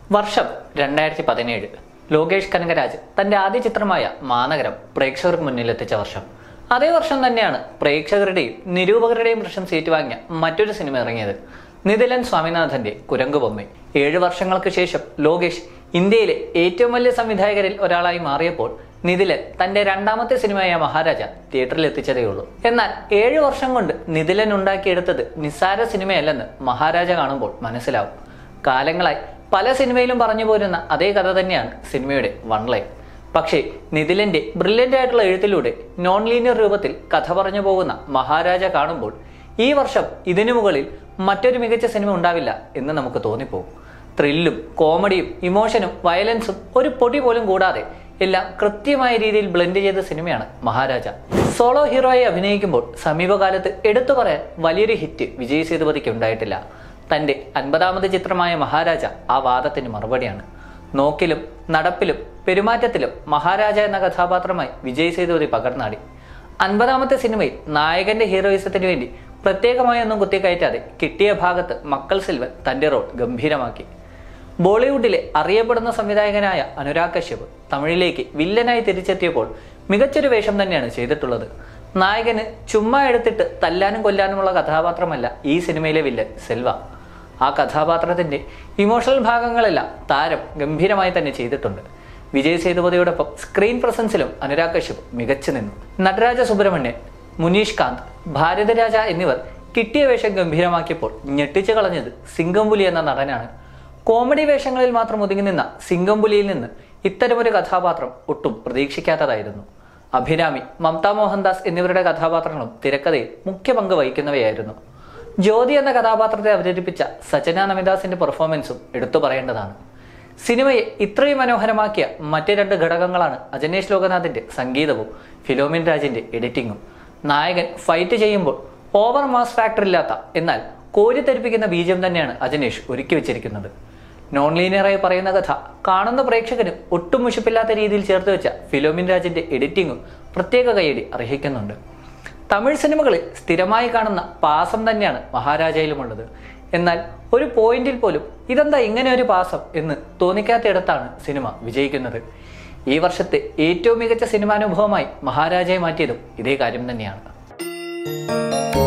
വർഷം 2017. ലോകേഷ് കനകരാജ് തന്റെ ആദ്യ ചിത്രമായ മാനഗരം പ്രേക്ഷകർക്ക് മുന്നിലെത്തിച്ച വർഷം. അതേ വർഷം തന്നെയാണ് പ്രേക്ഷകരുടെയും നിരൂപകരുടെയും പ്രശംസ ഏറ്റുവാങ്ങിയ മറ്റൊരു സിനിമ ഇറങ്ങിയത്, നിതിലൻ സ്വാമിനാഥന്റെ കുരങ്കുബൊമ്മ. 7 വർഷങ്ങൾക്ക് ശേഷം ലോകേഷ് ഇന്ത്യയിലെ ഏറ്റവും വലിയ സംവിധായകരിൽ ഒരാളായി മാറിയപ്പോൾ നിതിലൻ തന്റെ രണ്ടാമത്തെ സിനിമയായ മഹാരാജ തിയേറ്ററിൽ എത്തിച്ചതേയുള്ളൂ. എന്നാൽ 7 വർഷം കൊണ്ട് നിതിലൻ ഉണ്ടാക്കിയെടുത്തത് നിസ്സാര സിനിമയല്ലെന്ന് മഹാരാജ കാണുമ്പോൾ മനസ്സിലാവും. കാലങ്ങളായി പല സിനിമയിലും പറഞ്ഞു പോരുന്ന അതേ കഥ തന്നെയാണ് സിനിമയുടെ വൺ ലൈൻ. പക്ഷേ നിതിലന്റെ ബ്രില്യൻ്റ് ആയിട്ടുള്ള എഴുത്തിലൂടെ നോൺ ലീനിയർ രൂപത്തിൽ കഥ പറഞ്ഞു പോകുന്ന മഹാരാജ കാണുമ്പോൾ ഈ വർഷം ഇതിനു മുകളിൽ മറ്റൊരു മികച്ച സിനിമ ഉണ്ടാവില്ല എന്ന് നമുക്ക് തോന്നിപ്പോകും. ത്രില്ലും കോമഡിയും ഇമോഷനും വയലൻസും ഒരു പൊടി പോലും കൂടാതെ എല്ലാം കൃത്യമായ രീതിയിൽ ബ്ലെൻഡ് ചെയ്ത സിനിമയാണ് മഹാരാജ. സോളോ ഹീറോയെ അഭിനയിക്കുമ്പോൾ സമീപകാലത്ത് എടുത്തു പറയാൻ വലിയൊരു ഹിറ്റ് വിജയ് സേതുപതിക്ക് ഉണ്ടായിട്ടില്ല. തന്റെ 50ാമത് ചിത്രമായ മഹാരാജ ആ വാദത്തിന് മറുപടിയാണ്. നോക്കിലും നടപ്പിലും പെരുമാറ്റത്തിലും മഹാരാജ എന്ന കഥാപാത്രമായി വിജയ് സേതുപതി പകർന്നാടി. 50ാമത്തെ സിനിമയിൽ നായകന്റെ ഹീറോയിസത്തിന് വേണ്ടി പ്രത്യേകമായൊന്നും കുത്തിക്കയറ്റാതെ കിട്ടിയ ഭാഗത്ത് മക്കൾ സിൽവൻ തന്റെ റോൾ ഗംഭീരമാക്കി. ബോളിവുഡിലെ അറിയപ്പെടുന്ന സംവിധായകനായ അനുരാഗ് കശ്യപ് തമിഴിലേക്ക് വില്ലനായി തിരിച്ചെത്തിയപ്പോൾ മികച്ചൊരു വേഷം തന്നെയാണ് ചെയ്തിട്ടുള്ളത്. നായകന് ചുമ്മാ എടുത്തിട്ട് തല്ലാനും കൊല്ലാനുമുള്ള കഥാപാത്രമല്ല ഈ സിനിമയിലെ വില്ലൻ സെൽവ. ആ കഥാപാത്രത്തിന്റെ ഇമോഷണൽ ഭാഗങ്ങളെല്ലാം താരം ഗംഭീരമായി തന്നെ ചെയ്തിട്ടുണ്ട്. വിജയ് സേതുപതിയോടൊപ്പം സ്ക്രീൻ പ്രസൻസിലും അനുരാഗ് കശ്യപ് മികച്ചു നിന്നു. നടരാജ സുബ്രഹ്മണ്യൻ, മുനീഷ് കാന്ത്, ഭാരതരാജ എന്നിവർ കിട്ടിയ വേഷം ഗംഭീരമാക്കിയപ്പോൾ ഞെട്ടിച്ചു കളഞ്ഞത് സിംഗംപുലി എന്ന നടനാണ്. കോമഡി വേഷങ്ങളിൽ മാത്രം ഒതുങ്ങി നിന്ന സിംഗംപുലിയിൽ നിന്ന് ഇത്തരമൊരു കഥാപാത്രം ഒട്ടും പ്രതീക്ഷിക്കാത്തതായിരുന്നു. അഭിരാമി, മമത മോഹൻദാസ് എന്നിവരുടെ കഥാപാത്രങ്ങളും തിരക്കഥയിൽ മുഖ്യ പങ്ക് വഹിക്കുന്നവയായിരുന്നു. ജ്യോതി എന്ന കഥാപാത്രത്തെ അവതരിപ്പിച്ച സജന നമിദാസിന്റെ പെർഫോമൻസും എടുത്തു പറയേണ്ടതാണ്. സിനിമയെ ഇത്രയും മനോഹരമാക്കിയ മറ്റ് 2 ഘടകങ്ങളാണ് അജനേഷ് ലോകനാഥിന്റെ സംഗീതവും ഫിലോമിൻ രാജിന്റെ എഡിറ്റിംഗും. നായകൻ ഫൈറ്റ് ചെയ്യുമ്പോൾ ഓവർ മാസ് ഫാക്ടർ ഇല്ലാത്ത എന്നാൽ കോരിത്തെരിപ്പിക്കുന്ന ബീജം തന്നെയാണ് അജനേഷ് ഒരുക്കി വെച്ചിരിക്കുന്നത്. നോൺ ലീനിയറായി പറയുന്ന കഥ കാണുന്ന പ്രേക്ഷകന് ഒട്ടും മുഷിപ്പില്ലാത്ത രീതിയിൽ ചേർത്ത് വെച്ച ഫിലോമിൻ രാജിന്റെ എഡിറ്റിംഗും പ്രത്യേക കയ്യടി അർഹിക്കുന്നുണ്ട്. തമിഴ് സിനിമകളിൽ സ്ഥിരമായി കാണുന്ന പാസം തന്നെയാണ് മഹാരാജയിലുമുള്ളത്. എന്നാൽ ഒരു പോയിന്റിൽ പോലും ഇതെന്താ ഇങ്ങനെ ഒരു പാസം എന്ന് തോന്നിക്കാത്തയിടത്താണ് സിനിമ വിജയിക്കുന്നത്. ഈ വർഷത്തെ ഏറ്റവും മികച്ച സിനിമാനുഭവമായി മഹാരാജയെ മാറ്റിയതും ഇതേ കാര്യം തന്നെയാണ്.